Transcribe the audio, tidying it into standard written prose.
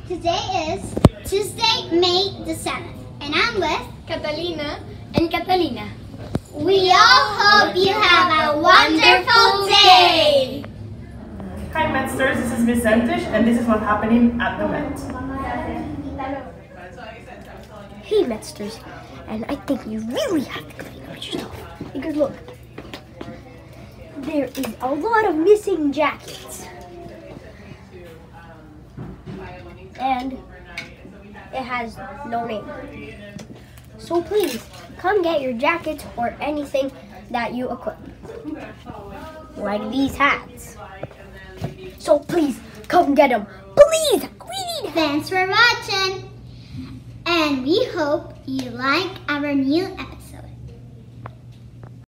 Today is Tuesday, May the 7th, and I'm with Catalina and Catalina. We all hope you have a wonderful day! Hi Metsters, this is Miss Sentish, and this is what's happening at the Met. Hey Metsters, and I think you really have to clean up yourself. Because look, there is a lot of missing jackets. And it has no name. So please, come get your jackets or anything that you equip. Like these hats. So please, come get them. Please, we need. Thanks for watching, and we hope you like our new episode.